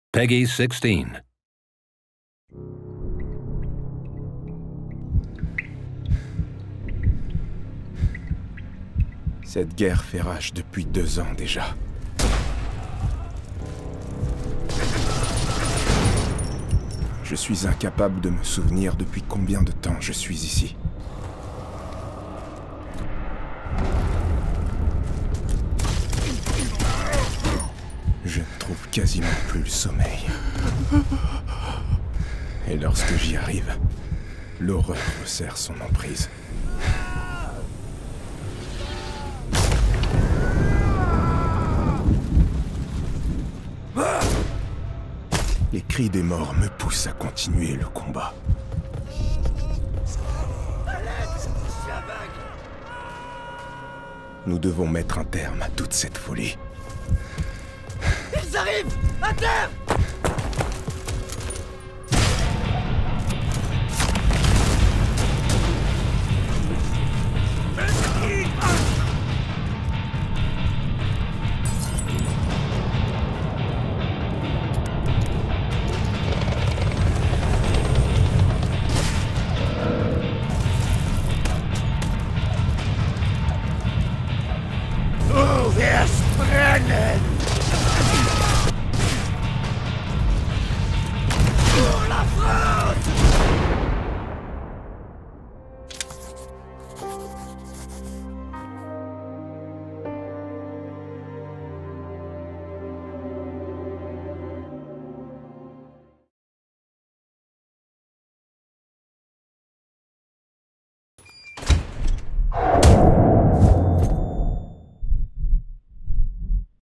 Peggy 16. Cette guerre fait rage depuis 2 ans déjà. Je suis incapable de me souvenir depuis combien de temps je suis ici. Je ne trouve quasiment plus le sommeil. Et lorsque j'y arrive, l'horreur resserre son emprise. Les cris des morts me poussent à continuer le combat. Nous devons mettre un terme à toute cette folie. Ils arrivent! À terre!